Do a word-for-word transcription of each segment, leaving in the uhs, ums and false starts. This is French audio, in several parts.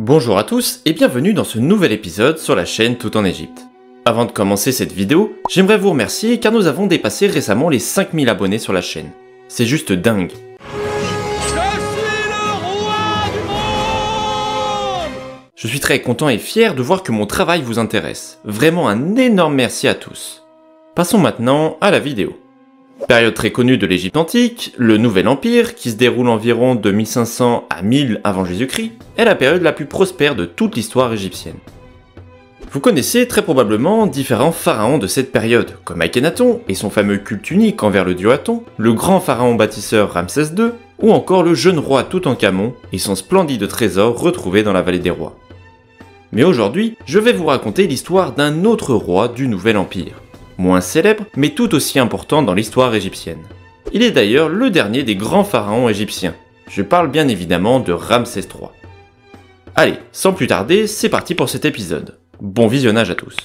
Bonjour à tous et bienvenue dans ce nouvel épisode sur la chaîne Tout en Égypte. Avant de commencer cette vidéo, j'aimerais vous remercier car nous avons dépassé récemment les cinq mille abonnés sur la chaîne. C'est juste dingue. Je suis le roi du monde! Je suis très content et fier de voir que mon travail vous intéresse. Vraiment un énorme merci à tous. Passons maintenant à la vidéo. Période très connue de l'Égypte antique, le Nouvel Empire, qui se déroule environ de mille cinq cents à mille avant Jésus-Christ, est la période la plus prospère de toute l'histoire égyptienne. Vous connaissez très probablement différents pharaons de cette période, comme Akhenaton et son fameux culte unique envers le dieu Aton, le grand pharaon bâtisseur Ramsès deux, ou encore le jeune roi Toutankhamon et son splendide trésor retrouvé dans la vallée des rois. Mais aujourd'hui, je vais vous raconter l'histoire d'un autre roi du Nouvel Empire. Moins célèbre, mais tout aussi important dans l'histoire égyptienne. Il est d'ailleurs le dernier des grands pharaons égyptiens. Je parle bien évidemment de Ramsès trois. Allez, sans plus tarder, c'est parti pour cet épisode. Bon visionnage à tous.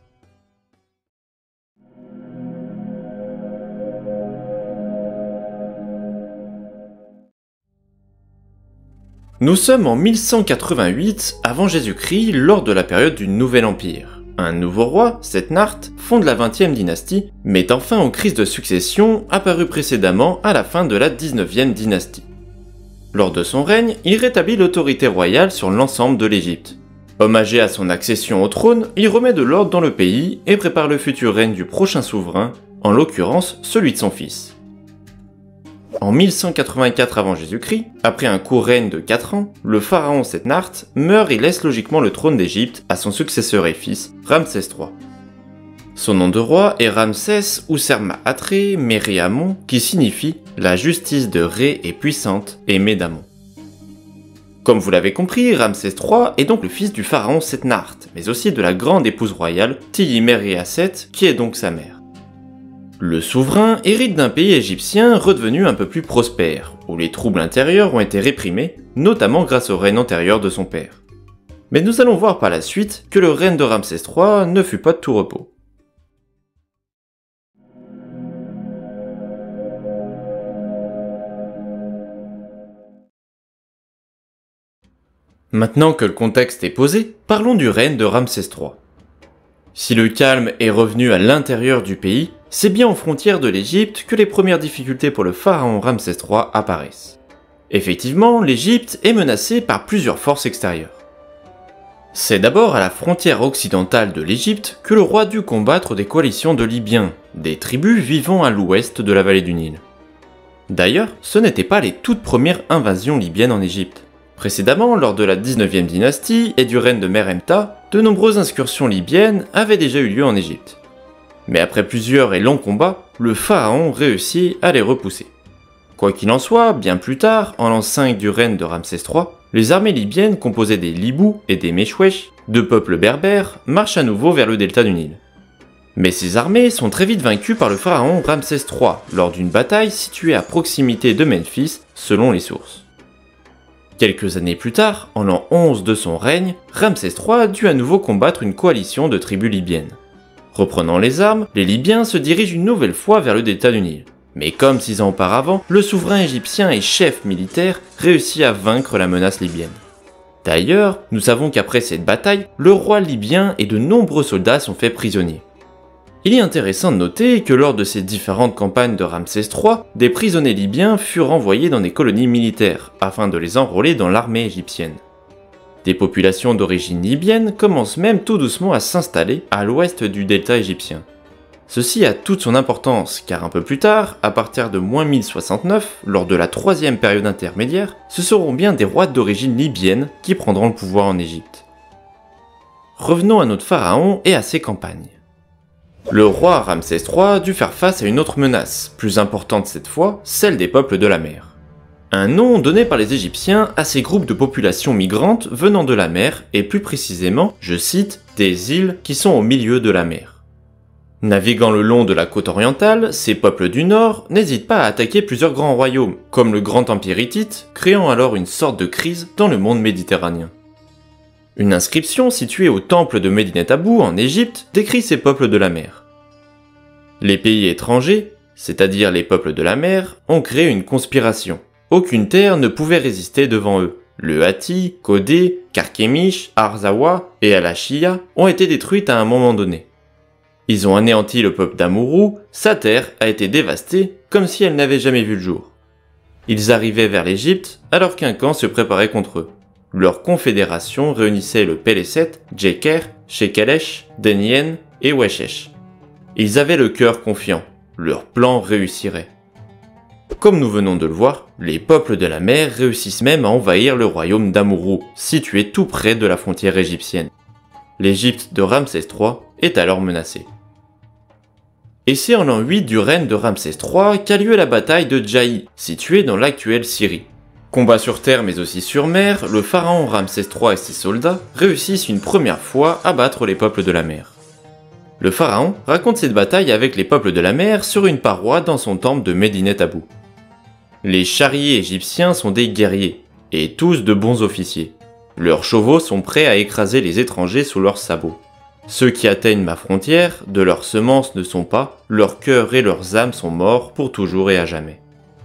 Nous sommes en mille cent quatre-vingt-huit avant Jésus-Christ lors de la période du Nouvel Empire. Un nouveau roi, Setnart, fonde la vingtième dynastie, mettant fin aux crises de succession apparues précédemment à la fin de la dix-neuvième dynastie. Lors de son règne, il rétablit l'autorité royale sur l'ensemble de l'Égypte. Hommagé à son accession au trône, il remet de l'ordre dans le pays et prépare le futur règne du prochain souverain, en l'occurrence celui de son fils. En mille cent quatre-vingt-quatre avant Jésus-Christ, après un court règne de quatre ans, le pharaon Setnart meurt et laisse logiquement le trône d'Égypte à son successeur et fils, Ramsès trois. Son nom de roi est Ramsès ou Serma-Atré Méréamon, qui signifie « la justice de Ré est puissante et Médamon ». Comme vous l'avez compris, Ramsès trois est donc le fils du pharaon Setnart, mais aussi de la grande épouse royale Tihiméréaset, qui est donc sa mère. Le souverain hérite d'un pays égyptien redevenu un peu plus prospère, où les troubles intérieurs ont été réprimés, notamment grâce au règne antérieur de son père. Mais nous allons voir par la suite que le règne de Ramsès trois ne fut pas de tout repos. Maintenant que le contexte est posé, parlons du règne de Ramsès trois. Si le calme est revenu à l'intérieur du pays, c'est bien aux frontières de l'Égypte que les premières difficultés pour le pharaon Ramsès trois apparaissent. Effectivement, l'Égypte est menacée par plusieurs forces extérieures. C'est d'abord à la frontière occidentale de l'Égypte que le roi dut combattre des coalitions de Libyens, des tribus vivant à l'ouest de la vallée du Nil. D'ailleurs, ce n'étaient pas les toutes premières invasions libyennes en Égypte. Précédemment, lors de la dix-neuvième dynastie et du règne de Meremta, de nombreuses incursions libyennes avaient déjà eu lieu en Égypte. Mais après plusieurs et longs combats, le pharaon réussit à les repousser. Quoi qu'il en soit, bien plus tard, en l'an cinq du règne de Ramsès trois, les armées libyennes composées des Libous et des Meshwesh, deux peuples berbères, marchent à nouveau vers le delta du Nil. Mais ces armées sont très vite vaincues par le pharaon Ramsès trois lors d'une bataille située à proximité de Memphis, selon les sources. Quelques années plus tard, en l'an onze de son règne, Ramsès trois dut à nouveau combattre une coalition de tribus libyennes. Reprenant les armes, les Libyens se dirigent une nouvelle fois vers le delta du Nil. Mais comme six ans auparavant, le souverain égyptien et chef militaire réussit à vaincre la menace libyenne. D'ailleurs, nous savons qu'après cette bataille, le roi libyen et de nombreux soldats sont faits prisonniers. Il est intéressant de noter que lors de ces différentes campagnes de Ramsès trois, des prisonniers libyens furent envoyés dans des colonies militaires, afin de les enrôler dans l'armée égyptienne. Des populations d'origine libyenne commencent même tout doucement à s'installer à l'ouest du delta égyptien. Ceci a toute son importance, car un peu plus tard, à partir de moins mille soixante-neuf, lors de la troisième période intermédiaire, ce seront bien des rois d'origine libyenne qui prendront le pouvoir en Égypte. Revenons à notre pharaon et à ses campagnes. Le roi Ramsès trois dut faire face à une autre menace, plus importante cette fois, celle des peuples de la mer. Un nom donné par les Égyptiens à ces groupes de populations migrantes venant de la mer et plus précisément, je cite, des îles qui sont au milieu de la mer. Naviguant le long de la côte orientale, ces peuples du nord n'hésitent pas à attaquer plusieurs grands royaumes, comme le Grand Empire hittite, créant alors une sorte de crise dans le monde méditerranéen. Une inscription située au temple de Médinet Abou en Égypte décrit ces peuples de la mer. Les pays étrangers, c'est-à-dire les peuples de la mer, ont créé une conspiration. Aucune terre ne pouvait résister devant eux. Le Hatti, Kodé, Carchemish, Arzawa et Al-Ashiyah ont été détruites à un moment donné. Ils ont anéanti le peuple d'Amurru, sa terre a été dévastée comme si elle n'avait jamais vu le jour. Ils arrivaient vers l'Égypte alors qu'un camp se préparait contre eux. Leur confédération réunissait le Pélesset, Djeker, Shekelesh, Denyen et Weshesh. Ils avaient le cœur confiant, leur plan réussirait. Comme nous venons de le voir, les peuples de la mer réussissent même à envahir le royaume d'Amurru, situé tout près de la frontière égyptienne. L'Égypte de Ramsès trois est alors menacée. Et c'est en l'an huit du règne de Ramsès trois qu'a lieu la bataille de Djaï, située dans l'actuelle Syrie. Combat sur terre mais aussi sur mer, le pharaon Ramsès trois et ses soldats réussissent une première fois à battre les peuples de la mer. Le pharaon raconte cette bataille avec les peuples de la mer sur une paroi dans son temple de Medinet Abou. Les charriers égyptiens sont des guerriers, et tous de bons officiers. Leurs chevaux sont prêts à écraser les étrangers sous leurs sabots. Ceux qui atteignent ma frontière, de leurs semences ne sont pas, leur cœur et leurs âmes sont morts pour toujours et à jamais.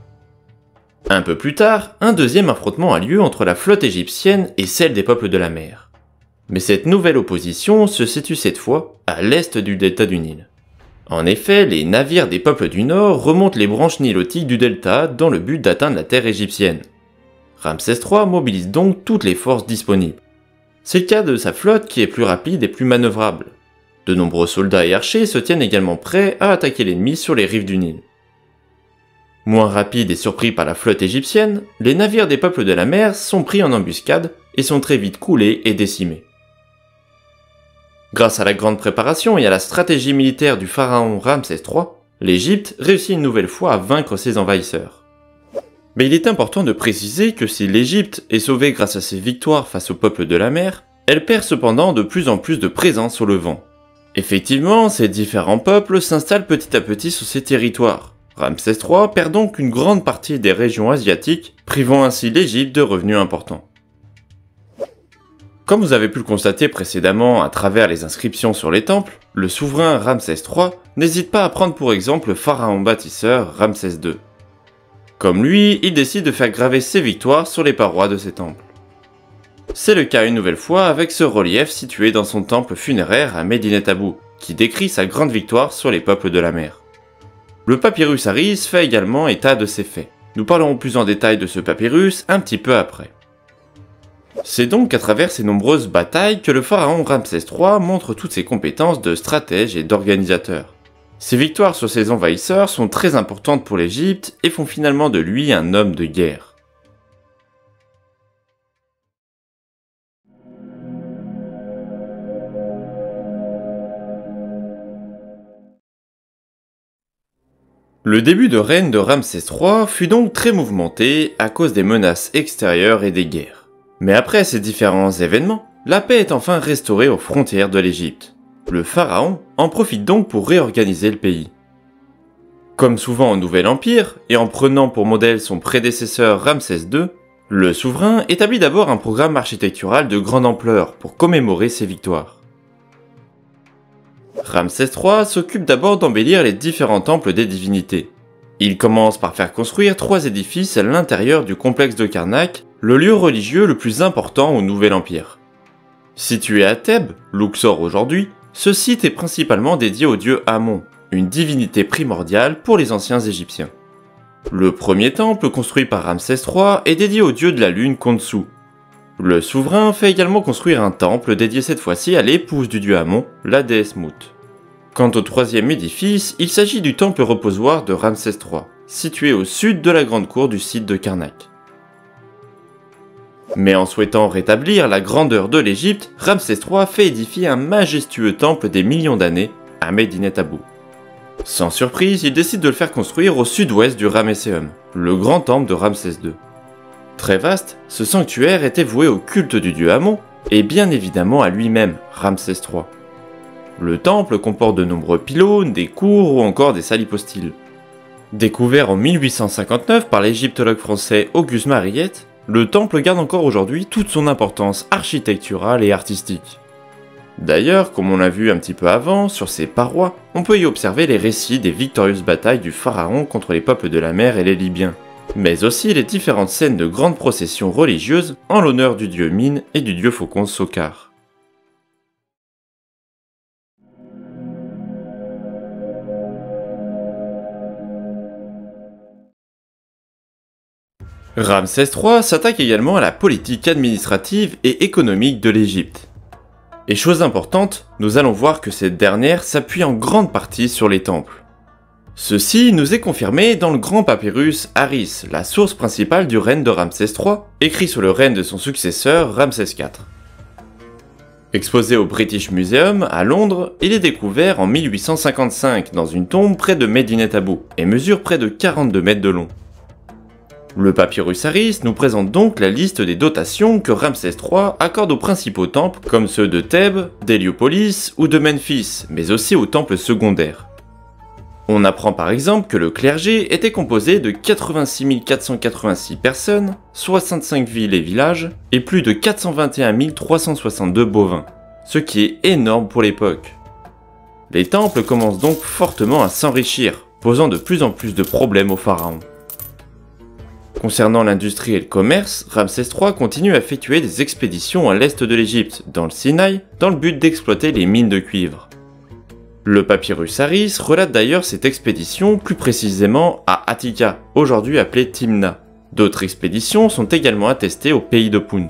Un peu plus tard, un deuxième affrontement a lieu entre la flotte égyptienne et celle des peuples de la mer. Mais cette nouvelle opposition se situe cette fois à l'est du delta du Nil. En effet, les navires des peuples du Nord remontent les branches nilotiques du delta dans le but d'atteindre la terre égyptienne. Ramsès trois mobilise donc toutes les forces disponibles. C'est le cas de sa flotte qui est plus rapide et plus manœuvrable. De nombreux soldats et archers se tiennent également prêts à attaquer l'ennemi sur les rives du Nil. Moins rapides et surpris par la flotte égyptienne, les navires des peuples de la mer sont pris en embuscade et sont très vite coulés et décimés. Grâce à la grande préparation et à la stratégie militaire du pharaon Ramsès trois, l'Égypte réussit une nouvelle fois à vaincre ses envahisseurs. Mais il est important de préciser que si l'Égypte est sauvée grâce à ses victoires face au peuple de la mer, elle perd cependant de plus en plus de présence au Levant. Effectivement, ces différents peuples s'installent petit à petit sur ces territoires. Ramsès trois perd donc une grande partie des régions asiatiques, privant ainsi l'Égypte de revenus importants. Comme vous avez pu le constater précédemment à travers les inscriptions sur les temples, le souverain Ramsès trois n'hésite pas à prendre pour exemple le pharaon bâtisseur Ramsès deux. Comme lui, il décide de faire graver ses victoires sur les parois de ses temples. C'est le cas une nouvelle fois avec ce relief situé dans son temple funéraire à Medinet Abou, qui décrit sa grande victoire sur les peuples de la mer. Le papyrus Harris fait également état de ces faits. Nous parlerons plus en détail de ce papyrus un petit peu après. C'est donc à travers ces nombreuses batailles que le pharaon Ramsès trois montre toutes ses compétences de stratège et d'organisateur. Ses victoires sur ses envahisseurs sont très importantes pour l'Égypte et font finalement de lui un homme de guerre. Le début de règne de Ramsès trois fut donc très mouvementé à cause des menaces extérieures et des guerres. Mais après ces différents événements, la paix est enfin restaurée aux frontières de l'Égypte. Le pharaon en profite donc pour réorganiser le pays. Comme souvent au Nouvel Empire, et en prenant pour modèle son prédécesseur Ramsès deux, le souverain établit d'abord un programme architectural de grande ampleur pour commémorer ses victoires. Ramsès trois s'occupe d'abord d'embellir les différents temples des divinités. Il commence par faire construire trois édifices à l'intérieur du complexe de Karnak, le lieu religieux le plus important au Nouvel Empire. Situé à Thèbes, Luxor aujourd'hui, ce site est principalement dédié au dieu Amon, une divinité primordiale pour les anciens Égyptiens. Le premier temple construit par Ramsès trois est dédié au dieu de la lune Khonsu. Le souverain fait également construire un temple dédié cette fois-ci à l'épouse du dieu Amon, la déesse Mout. Quant au troisième édifice, il s'agit du temple reposoir de Ramsès trois, situé au sud de la grande cour du site de Karnak. Mais en souhaitant rétablir la grandeur de l'Égypte, Ramsès trois fait édifier un majestueux temple des millions d'années à Medinet Abou. Sans surprise, il décide de le faire construire au sud-ouest du Ramesséum, le grand temple de Ramsès deux. Très vaste, ce sanctuaire était voué au culte du dieu Amon, et bien évidemment à lui-même, Ramsès trois. Le temple comporte de nombreux pylônes, des cours ou encore des salles hypostyles. Découvert en mille huit cent cinquante-neuf par l'égyptologue français Auguste Mariette, le temple garde encore aujourd'hui toute son importance architecturale et artistique. D'ailleurs, comme on l'a vu un petit peu avant, sur ses parois, on peut y observer les récits des victorieuses batailles du pharaon contre les peuples de la mer et les Libyens, mais aussi les différentes scènes de grandes processions religieuses en l'honneur du dieu Min et du dieu faucon Sokar. Ramsès trois s'attaque également à la politique administrative et économique de l'Égypte. Et chose importante, nous allons voir que cette dernière s'appuie en grande partie sur les temples. Ceci nous est confirmé dans le grand papyrus Harris, la source principale du règne de Ramsès trois, écrit sous le règne de son successeur Ramsès quatre. Exposé au British Museum à Londres, il est découvert en mille huit cent cinquante-cinq dans une tombe près de Medinet Abou et mesure près de quarante-deux mètres de long. Le papyrus Harris nous présente donc la liste des dotations que Ramsès trois accorde aux principaux temples comme ceux de Thèbes, d'Héliopolis ou de Memphis, mais aussi aux temples secondaires. On apprend par exemple que le clergé était composé de quatre-vingt-six mille quatre cent quatre-vingt-six personnes, soixante-cinq villes et villages, et plus de quatre cent vingt et un mille trois cent soixante-deux bovins, ce qui est énorme pour l'époque. Les temples commencent donc fortement à s'enrichir, posant de plus en plus de problèmes aux pharaons. Concernant l'industrie et le commerce, Ramsès trois continue à effectuer des expéditions à l'est de l'Égypte, dans le Sinaï, dans le but d'exploiter les mines de cuivre. Le papyrus Harris relate d'ailleurs cette expédition plus précisément à Attika, aujourd'hui appelée Timna. D'autres expéditions sont également attestées au pays de Punt.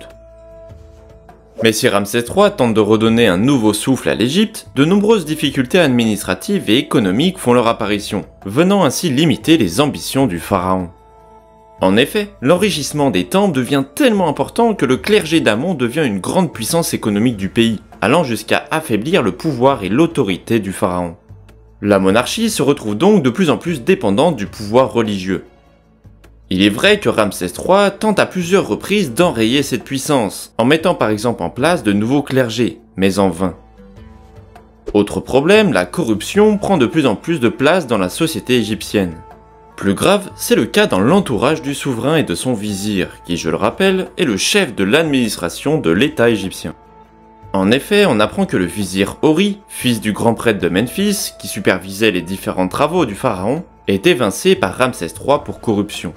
Mais si Ramsès trois tente de redonner un nouveau souffle à l'Égypte, de nombreuses difficultés administratives et économiques font leur apparition, venant ainsi limiter les ambitions du pharaon. En effet, l'enrichissement des temples devient tellement important que le clergé d'Amon devient une grande puissance économique du pays, allant jusqu'à affaiblir le pouvoir et l'autorité du pharaon. La monarchie se retrouve donc de plus en plus dépendante du pouvoir religieux. Il est vrai que Ramsès trois tente à plusieurs reprises d'enrayer cette puissance, en mettant par exemple en place de nouveaux clergés, mais en vain. Autre problème, la corruption prend de plus en plus de place dans la société égyptienne. Plus grave, c'est le cas dans l'entourage du souverain et de son vizir, qui, je le rappelle, est le chef de l'administration de l'État égyptien. En effet, on apprend que le vizir Hori, fils du grand prêtre de Memphis, qui supervisait les différents travaux du pharaon, est évincé par Ramsès trois pour corruption.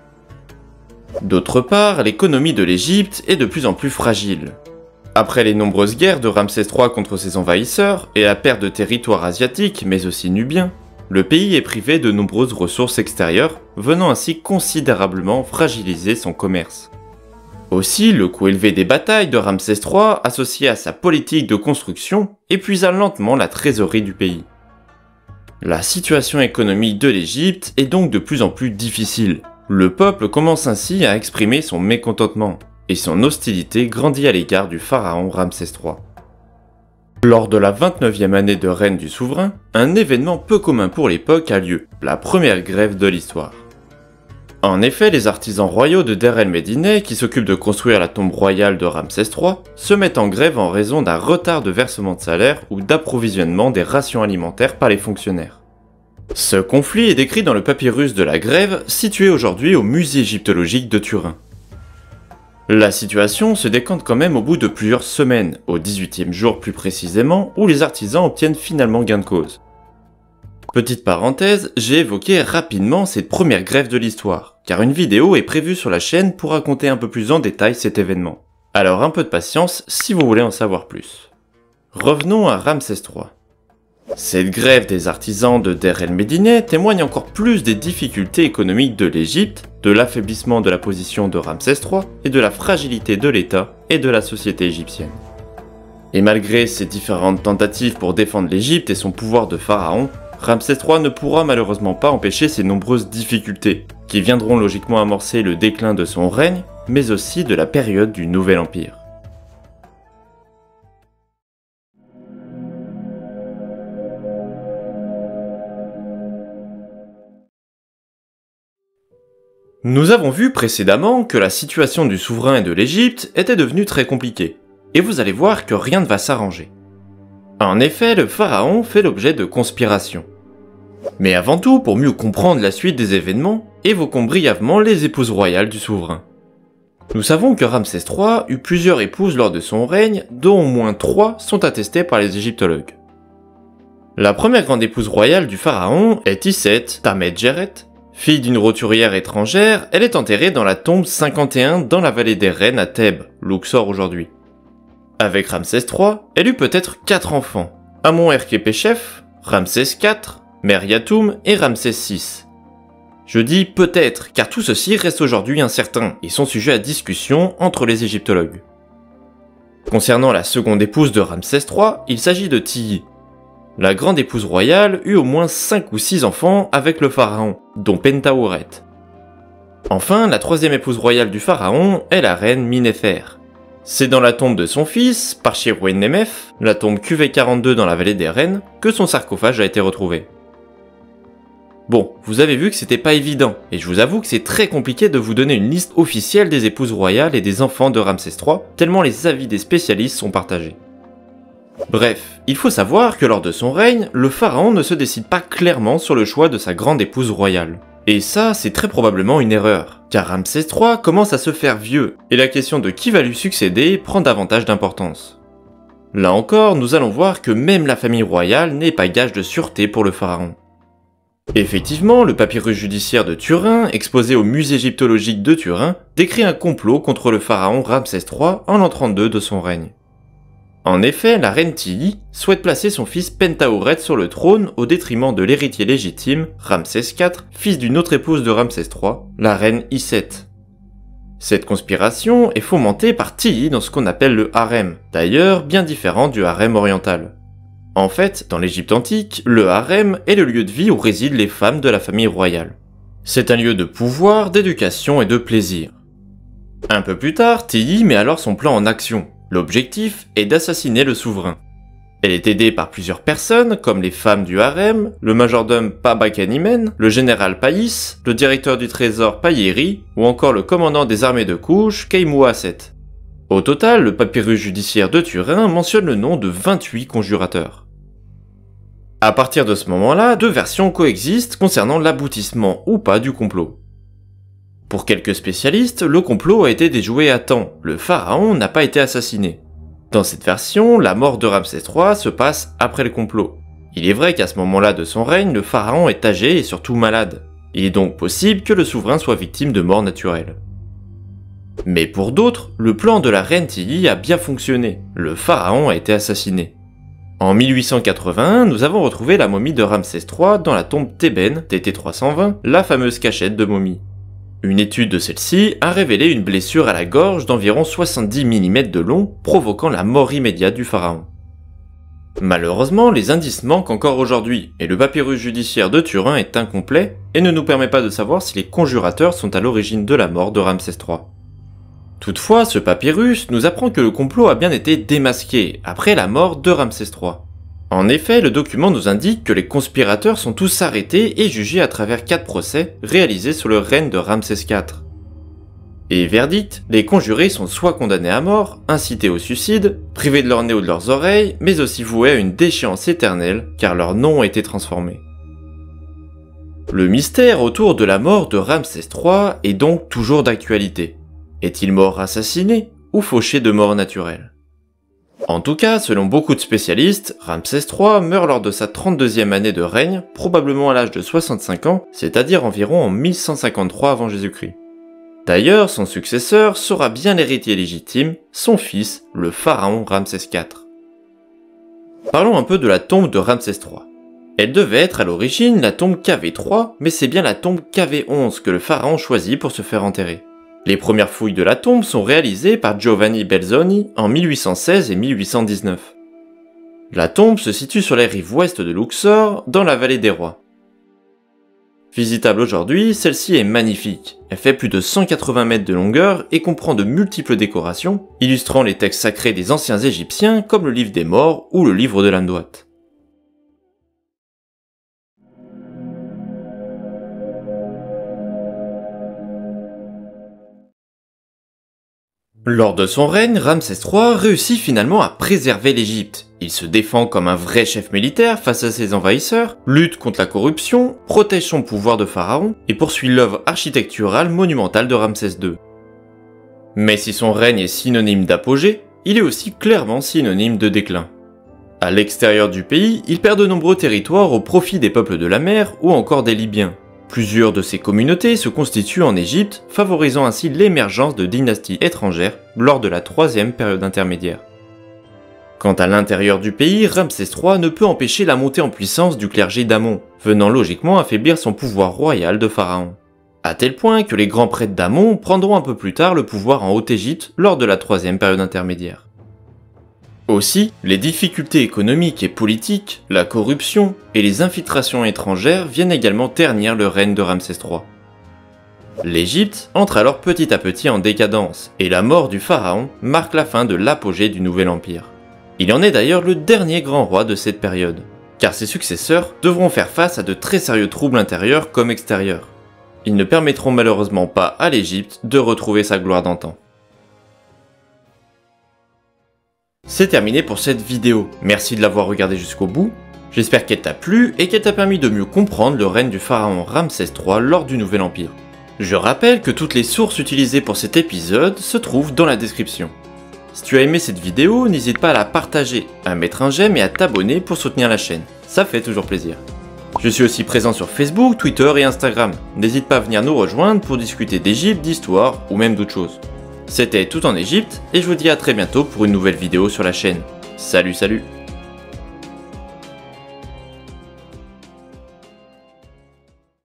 D'autre part, l'économie de l'Égypte est de plus en plus fragile. Après les nombreuses guerres de Ramsès trois contre ses envahisseurs et la perte de territoires asiatiques, mais aussi nubiens, le pays est privé de nombreuses ressources extérieures, venant ainsi considérablement fragiliser son commerce. Aussi, le coût élevé des batailles de Ramsès trois, associé à sa politique de construction, épuisa lentement la trésorerie du pays. La situation économique de l'Égypte est donc de plus en plus difficile. Le peuple commence ainsi à exprimer son mécontentement, et son hostilité grandit à l'égard du pharaon Ramsès trois. Lors de la vingt-neuvième année de règne du souverain, un événement peu commun pour l'époque a lieu, la première grève de l'histoire. En effet, les artisans royaux de Der el-Médineh, qui s'occupent de construire la tombe royale de Ramsès trois, se mettent en grève en raison d'un retard de versement de salaire ou d'approvisionnement des rations alimentaires par les fonctionnaires. Ce conflit est décrit dans le papyrus de la grève, situé aujourd'hui au musée égyptologique de Turin. La situation se décante quand même au bout de plusieurs semaines, au dix-huitième jour plus précisément, où les artisans obtiennent finalement gain de cause. Petite parenthèse, j'ai évoqué rapidement cette première grève de l'histoire, car une vidéo est prévue sur la chaîne pour raconter un peu plus en détail cet événement. Alors un peu de patience si vous voulez en savoir plus. Revenons à Ramsès trois. Cette grève des artisans de Der el-Médineh témoigne encore plus des difficultés économiques de l'Égypte, de l'affaiblissement de la position de Ramsès trois et de la fragilité de l'État et de la société égyptienne. Et malgré ces différentes tentatives pour défendre l'Égypte et son pouvoir de pharaon, Ramsès trois ne pourra malheureusement pas empêcher ces nombreuses difficultés, qui viendront logiquement amorcer le déclin de son règne, mais aussi de la période du Nouvel Empire. Nous avons vu précédemment que la situation du souverain et de l'Égypte était devenue très compliquée, et vous allez voir que rien ne va s'arranger. En effet, le pharaon fait l'objet de conspirations. Mais avant tout, pour mieux comprendre la suite des événements, évoquons brièvement les épouses royales du souverain. Nous savons que Ramsès trois eut plusieurs épouses lors de son règne, dont au moins trois sont attestées par les égyptologues. La première grande épouse royale du pharaon est Tiset Tamet Jeret, Fille d'une roturière étrangère, elle est enterrée dans la tombe cinquante et un dans la vallée des Reines à Thèbes, Luxor aujourd'hui. Avec Ramsès trois, elle eut peut-être quatre enfants, Amon-Erképéchef, Ramsès quatre, Mer-Yatoum et Ramsès six. Je dis peut-être, car tout ceci reste aujourd'hui incertain et sont sujets à discussion entre les égyptologues. Concernant la seconde épouse de Ramsès trois, il s'agit de Tilly. La grande épouse royale eut au moins cinq ou six enfants avec le pharaon, dont Pentaouret. Enfin, la troisième épouse royale du pharaon est la reine Minéfer. C'est dans la tombe de son fils, Parchirouennemef, la tombe Q V quarante-deux dans la vallée des Reines, que son sarcophage a été retrouvé. Bon, vous avez vu que c'était pas évident, et je vous avoue que c'est très compliqué de vous donner une liste officielle des épouses royales et des enfants de Ramsès trois, tellement les avis des spécialistes sont partagés. Bref, il faut savoir que lors de son règne, le pharaon ne se décide pas clairement sur le choix de sa grande épouse royale. Et ça, c'est très probablement une erreur, car Ramsès trois commence à se faire vieux, et la question de qui va lui succéder prend davantage d'importance. Là encore, nous allons voir que même la famille royale n'est pas gage de sûreté pour le pharaon. Effectivement, le papyrus judiciaire de Turin, exposé au musée égyptologique de Turin, décrit un complot contre le pharaon Ramsès trois en l'an trente-deux de son règne. En effet, la reine Tilly souhaite placer son fils Pentaouret sur le trône au détriment de l'héritier légitime, Ramsès quatre, fils d'une autre épouse de Ramsès trois, la reine Iset. Cette conspiration est fomentée par Tilly dans ce qu'on appelle le harem, d'ailleurs bien différent du harem oriental. En fait, dans l'Égypte antique, le harem est le lieu de vie où résident les femmes de la famille royale. C'est un lieu de pouvoir, d'éducation et de plaisir. Un peu plus tard, Tilly met alors son plan en action. L'objectif est d'assassiner le souverain. Elle est aidée par plusieurs personnes, comme les femmes du harem, le majordome Pabakanimen, le général Païs, le directeur du trésor Payeri, ou encore le commandant des armées de Kouch, Keimouasset. Au total, le papyrus judiciaire de Turin mentionne le nom de vingt-huit conjurateurs. À partir de ce moment-là, deux versions coexistent concernant l'aboutissement ou pas du complot. Pour quelques spécialistes, le complot a été déjoué à temps, le pharaon n'a pas été assassiné. Dans cette version, la mort de Ramsès trois se passe après le complot. Il est vrai qu'à ce moment-là de son règne, le pharaon est âgé et surtout malade. Il est donc possible que le souverain soit victime de mort naturelle. Mais pour d'autres, le plan de la reine Tilly a bien fonctionné, le pharaon a été assassiné. En mille huit cent quatre-vingt-un, nous avons retrouvé la momie de Ramsès trois dans la tombe thébaine, T T trois cent vingt, la fameuse cachette de momie. Une étude de celle-ci a révélé une blessure à la gorge d'environ soixante-dix millimètres de long, provoquant la mort immédiate du pharaon. Malheureusement, les indices manquent encore aujourd'hui, et le papyrus judiciaire de Turin est incomplet et ne nous permet pas de savoir si les conjurateurs sont à l'origine de la mort de Ramsès trois. Toutefois, ce papyrus nous apprend que le complot a bien été démasqué après la mort de Ramsès trois. En effet, le document nous indique que les conspirateurs sont tous arrêtés et jugés à travers quatre procès réalisés sur le règne de Ramsès quatre. Et verdict, les conjurés sont soit condamnés à mort, incités au suicide, privés de leur nez ou de leurs oreilles, mais aussi voués à une déchéance éternelle car leur nom a été transformé. Le mystère autour de la mort de Ramsès trois est donc toujours d'actualité. Est-il mort assassiné ou fauché de mort naturelle? En tout cas, selon beaucoup de spécialistes, Ramsès trois meurt lors de sa trente-deuxième année de règne, probablement à l'âge de soixante-cinq ans, c'est-à-dire environ en mille cent cinquante-trois avant Jésus-Christ. D'ailleurs, son successeur sera bien l'héritier légitime, son fils, le pharaon Ramsès quatre. Parlons un peu de la tombe de Ramsès trois. Elle devait être à l'origine la tombe K V trois, mais c'est bien la tombe K V onze que le pharaon choisit pour se faire enterrer. Les premières fouilles de la tombe sont réalisées par Giovanni Belzoni en mille huit cent seize et mille huit cent dix-neuf. La tombe se situe sur les rives ouest de Luxor, dans la vallée des rois. Visitable aujourd'hui, celle-ci est magnifique. Elle fait plus de cent quatre-vingts mètres de longueur et comprend de multiples décorations, illustrant les textes sacrés des anciens Égyptiens comme le livre des morts ou le livre de l'Andoite. Lors de son règne, Ramsès trois réussit finalement à préserver l'Égypte. Il se défend comme un vrai chef militaire face à ses envahisseurs, lutte contre la corruption, protège son pouvoir de pharaon et poursuit l'œuvre architecturale monumentale de Ramsès deux. Mais si son règne est synonyme d'apogée, il est aussi clairement synonyme de déclin. À l'extérieur du pays, il perd de nombreux territoires au profit des peuples de la mer ou encore des Libyens. Plusieurs de ces communautés se constituent en Égypte, favorisant ainsi l'émergence de dynasties étrangères lors de la troisième période intermédiaire. Quant à l'intérieur du pays, Ramsès trois ne peut empêcher la montée en puissance du clergé d'Amon, venant logiquement affaiblir son pouvoir royal de pharaon. À tel point que les grands prêtres d'Amon prendront un peu plus tard le pouvoir en Haute-Égypte lors de la troisième période intermédiaire. Aussi, les difficultés économiques et politiques, la corruption et les infiltrations étrangères viennent également ternir le règne de Ramsès trois. L'Égypte entre alors petit à petit en décadence, et la mort du pharaon marque la fin de l'apogée du nouvel empire. Il en est d'ailleurs le dernier grand roi de cette période, car ses successeurs devront faire face à de très sérieux troubles intérieurs comme extérieurs. Ils ne permettront malheureusement pas à l'Égypte de retrouver sa gloire d'antan. C'est terminé pour cette vidéo, merci de l'avoir regardé jusqu'au bout, j'espère qu'elle t'a plu et qu'elle t'a permis de mieux comprendre le règne du pharaon Ramsès trois lors du Nouvel Empire. Je rappelle que toutes les sources utilisées pour cet épisode se trouvent dans la description. Si tu as aimé cette vidéo, n'hésite pas à la partager, à mettre un j'aime et à t'abonner pour soutenir la chaîne, ça fait toujours plaisir. Je suis aussi présent sur Facebook, Twitter et Instagram, n'hésite pas à venir nous rejoindre pour discuter d'Égypte, d'histoire ou même d'autres choses. C'était Tout en Égypte, et je vous dis à très bientôt pour une nouvelle vidéo sur la chaîne. Salut salut!